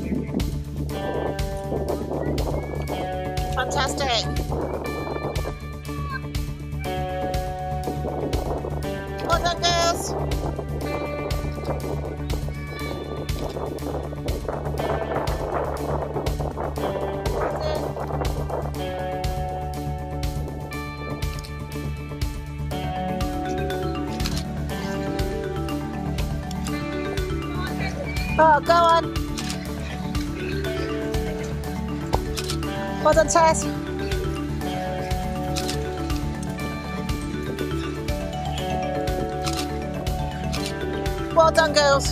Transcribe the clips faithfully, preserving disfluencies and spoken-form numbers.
Fantastic. Well done, girls. Oh, go on. Well done, Tess. Well done, girls.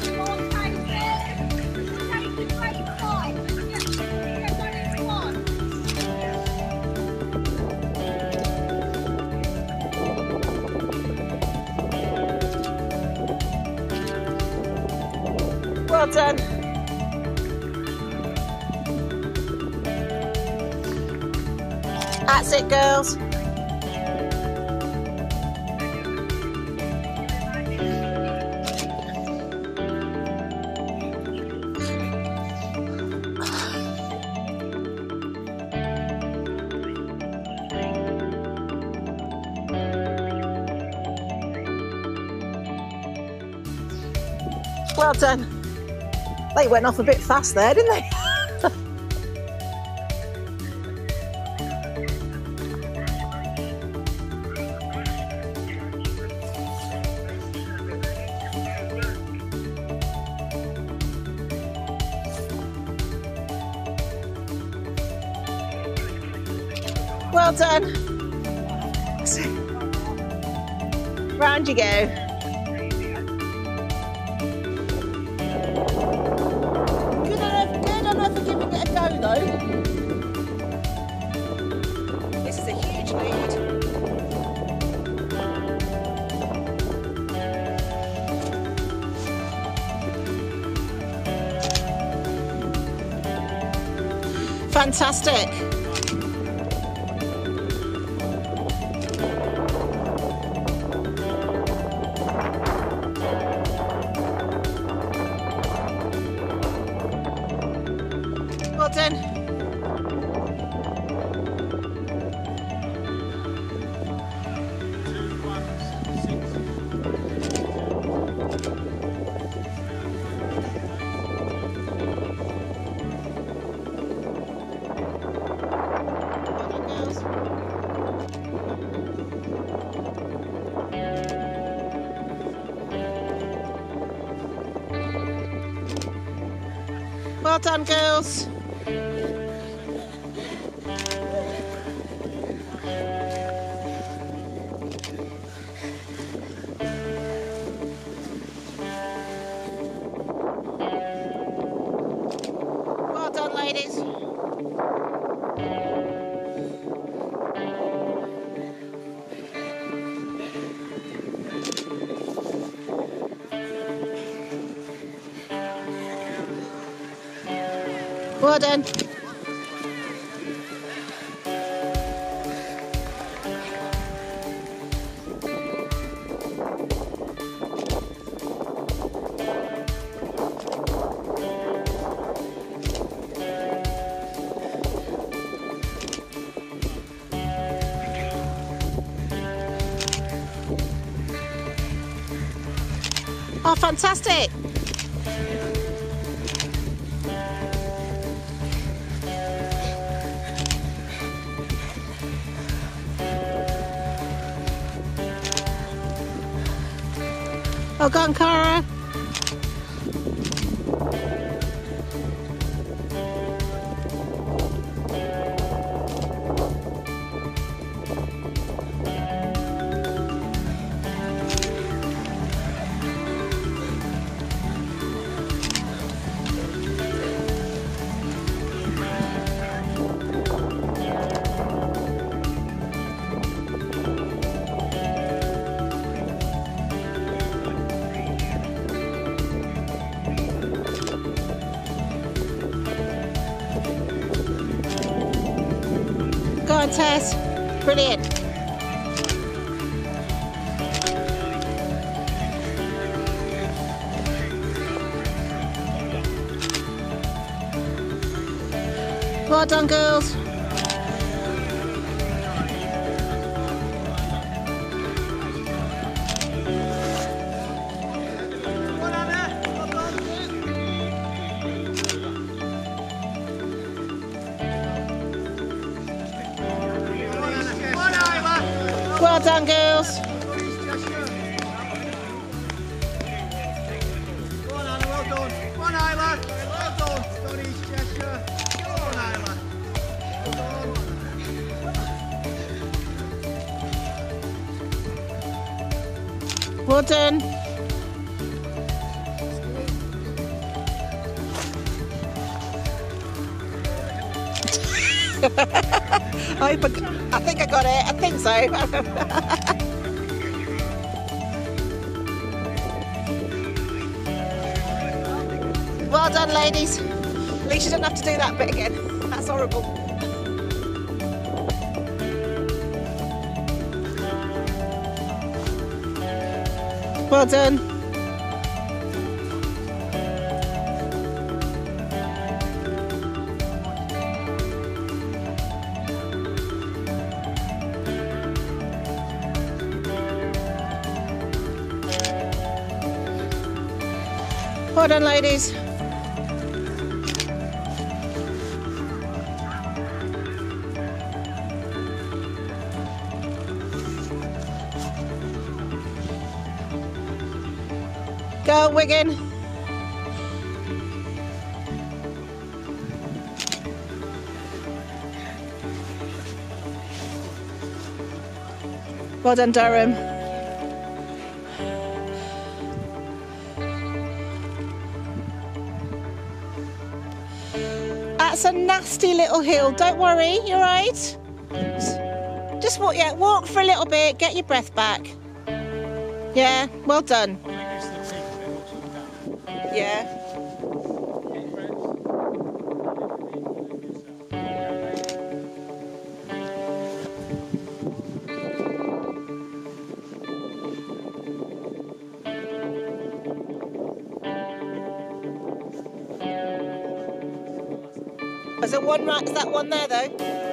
Well done. That's it, girls. Well done. They went off a bit fast there, didn't they? Well done. Round you go. Though. This is a huge lead. Fantastic. Well done. Well done, girls. Well done, ladies. Well done. Oh, fantastic. Oh, go on, Cara. Go on, Tess. Brilliant. Well done, girls. Well done, girls. Go on, Anna, well done. Come on, Isla. Well done. Go on, East Cheshire. Go on, Isla. Well done. I, I think I got it. I think so. Well done, ladies. At least you don't have to do that bit again. That's horrible. Well done. Well done, ladies. Go, Wigan. Well done, Durham. That's a nasty little hill. Don't worry, you're right. Just walk, yeah, walk for a little bit, get your breath back. Yeah, well done. Yeah. Is there one right? Is that one there though?